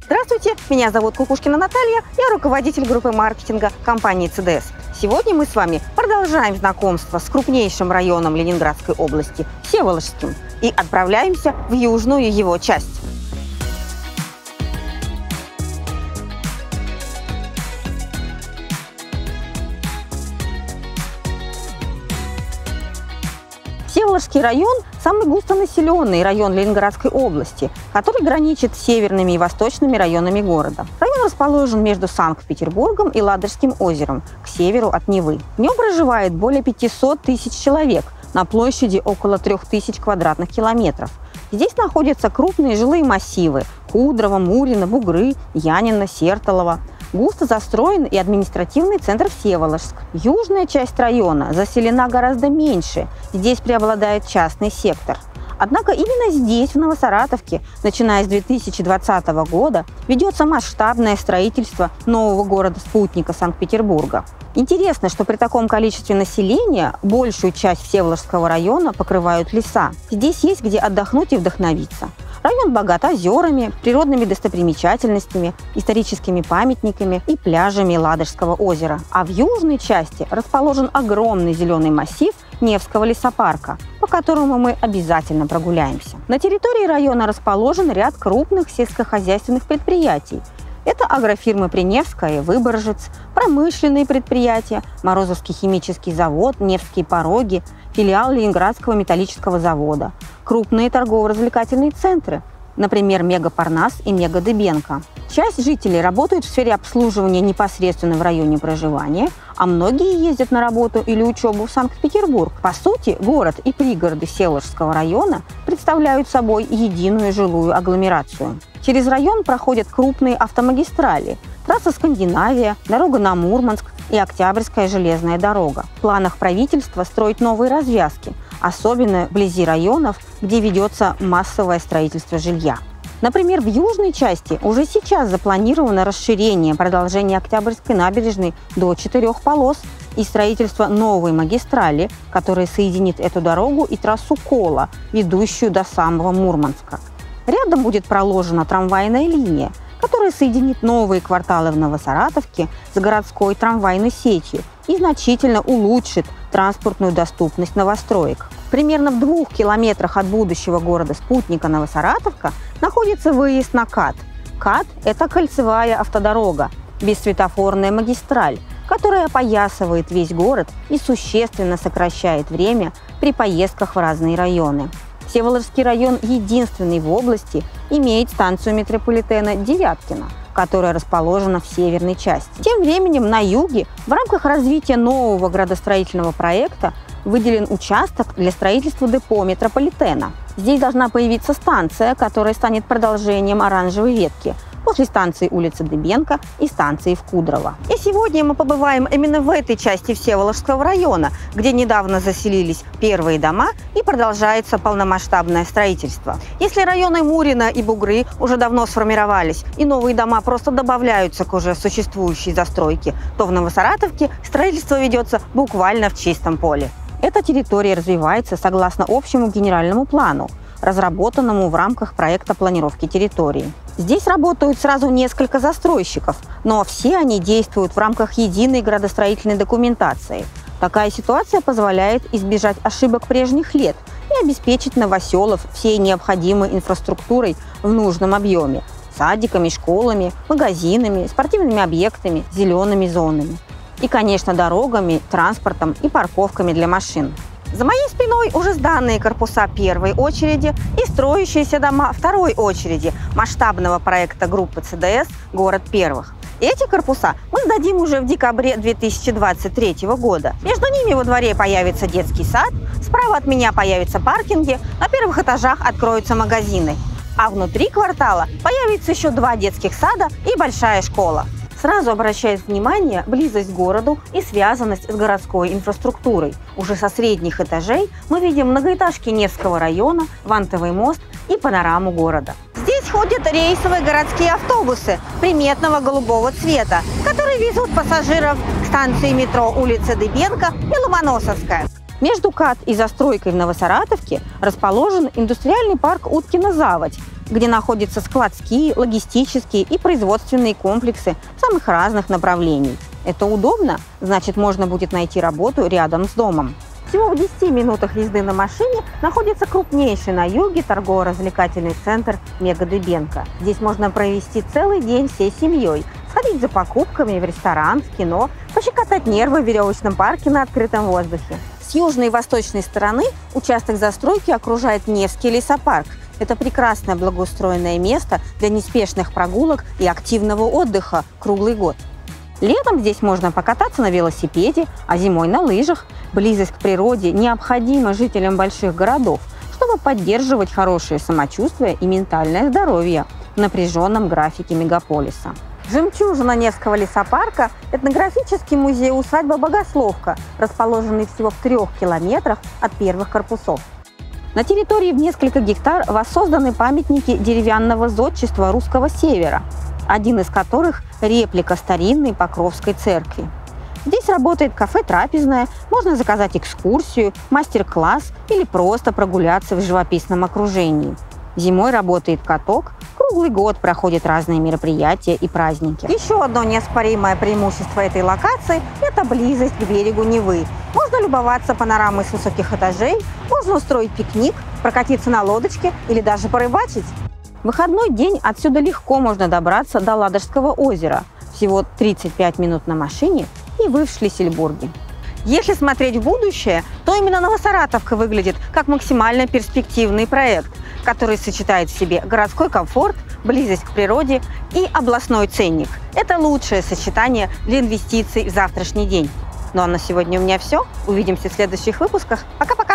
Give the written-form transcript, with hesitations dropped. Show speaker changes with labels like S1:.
S1: Здравствуйте, меня зовут Кукушкина Наталья, я руководитель группы маркетинга компании ЦДС. Сегодня мы с вами продолжаем знакомство с крупнейшим районом Ленинградской области – Всеволожским, и отправляемся в южную его часть. Всеволожский район – самый густонаселенный район Ленинградской области, который граничит с северными и восточными районами города. Район расположен между Санкт-Петербургом и Ладожским озером, к северу от Невы. В нем проживает более 500 тысяч человек на площади около 3000 квадратных километров. Здесь находятся крупные жилые массивы – Кудрово, Мурино, Бугры, Янино, Сертолово. Густо застроен и административный центр Всеволожск. Южная часть района заселена гораздо меньше, здесь преобладает частный сектор. Однако именно здесь, в Новосаратовке, начиная с 2020 года, ведется масштабное строительство нового города-спутника Санкт-Петербурга. Интересно, что при таком количестве населения большую часть Всеволожского района покрывают леса. Здесь есть где отдохнуть и вдохновиться. Район богат озерами, природными достопримечательностями, историческими памятниками и пляжами Ладожского озера. А в южной части расположен огромный зеленый массив Невского лесопарка, по которому мы обязательно прогуляемся. На территории района расположен ряд крупных сельскохозяйственных предприятий. Это агрофирмы Приневская и Выборжец, промышленные предприятия, Морозовский химический завод, Невские пороги, филиал Ленинградского металлического завода, крупные торгово-развлекательные центры, например, Мега Парнас и Мега Дыбенко. Часть жителей работают в сфере обслуживания непосредственно в районе проживания, а многие ездят на работу или учебу в Санкт-Петербург. По сути, город и пригороды Всеволожского района представляют собой единую жилую агломерацию. Через район проходят крупные автомагистрали – трасса Скандинавия, дорога на Мурманск и Октябрьская железная дорога. В планах правительства строить новые развязки, особенно вблизи районов, где ведется массовое строительство жилья. Например, в южной части уже сейчас запланировано расширение продолжения Октябрьской набережной до 4 полос и строительство новой магистрали, которая соединит эту дорогу и трассу Кола, ведущую до самого Мурманска. Рядом будет проложена трамвайная линия, которая соединит новые кварталы в Новосаратовке с городской трамвайной сетью и значительно улучшит транспортную доступность новостроек. Примерно в 2 километрах от будущего города-спутника Новосаратовка находится выезд на КАТ. КАТ – это кольцевая автодорога, бессветофорная магистраль, которая опоясывает весь город и существенно сокращает время при поездках в разные районы. Всеволожский район единственный в области имеет станцию метрополитена Девяткино, которая расположена в северной части. Тем временем на юге в рамках развития нового градостроительного проекта выделен участок для строительства депо метрополитена. Здесь должна появиться станция, которая станет продолжением оранжевой ветки, после станции улицы Дыбенко и станции в Кудрово. И сегодня мы побываем именно в этой части Всеволожского района, где недавно заселились первые дома и продолжается полномасштабное строительство. Если районы Мурино и Бугры уже давно сформировались и новые дома просто добавляются к уже существующей застройке, то в Новосаратовке строительство ведется буквально в чистом поле. Эта территория развивается согласно общему генеральному плану, разработанному в рамках проекта планировки территории. Здесь работают сразу несколько застройщиков, но все они действуют в рамках единой градостроительной документации. Такая ситуация позволяет избежать ошибок прежних лет и обеспечить новоселов всей необходимой инфраструктурой в нужном объеме – садиками, школами, магазинами, спортивными объектами, зелеными зонами. И, конечно, дорогами, транспортом и парковками для машин. За моей спиной уже сданные корпуса первой очереди и строящиеся дома второй очереди масштабного проекта группы ЦДС «Город первых». Эти корпуса мы сдадим уже в декабре 2023 года. Между ними во дворе появится детский сад, справа от меня появятся паркинги, на первых этажах откроются магазины. А внутри квартала появится еще 2 детских сада и большая школа. Сразу обращает внимание близость к городу и связанность с городской инфраструктурой. Уже со средних этажей мы видим многоэтажки Невского района, Вантовый мост и панораму города. Здесь ходят рейсовые городские автобусы приметного голубого цвета, которые везут пассажиров к станции метро улица Дыбенко и Ломоносовская. Между КАТ и застройкой в Новосаратовке расположен индустриальный парк Уткина-Заводь, где находятся складские, логистические и производственные комплексы самых разных направлений. Это удобно, значит, можно будет найти работу рядом с домом. Всего в 10 минутах езды на машине находится крупнейший на юге торгово-развлекательный центр «Мега Дыбенко». Здесь можно провести целый день всей семьей, сходить за покупками в ресторан, в кино, пощекотать нервы в веревочном парке на открытом воздухе. С южной и восточной стороны участок застройки окружает Невский лесопарк. Это прекрасное благоустроенное место для неспешных прогулок и активного отдыха круглый год. Летом здесь можно покататься на велосипеде, а зимой на лыжах. Близость к природе необходима жителям больших городов, чтобы поддерживать хорошее самочувствие и ментальное здоровье в напряженном графике мегаполиса. Жемчужина Невского лесопарка – этнографический музей-усадьба Богословка, расположенный всего в 3 километрах от первых корпусов. На территории в несколько гектар воссозданы памятники деревянного зодчества русского севера, один из которых – реплика старинной Покровской церкви. Здесь работает кафе-трапезное, можно заказать экскурсию, мастер-класс или просто прогуляться в живописном окружении. Зимой работает каток, круглый год проходят разные мероприятия и праздники. Еще одно неоспоримое преимущество этой локации – это близость к берегу Невы. Можно любоваться панорамой с высоких этажей, можно устроить пикник, прокатиться на лодочке или даже порыбачить. В выходной день отсюда легко можно добраться до Ладожского озера. Всего 35 минут на машине, и вы в Шлиссельбурге. Если смотреть в будущее, то именно Новосаратовка выглядит как максимально перспективный проект, который сочетает в себе городской комфорт, близость к природе и областной ценник. Это лучшее сочетание для инвестиций в завтрашний день. Ну а на сегодня у меня все. Увидимся в следующих выпусках. Пока-пока!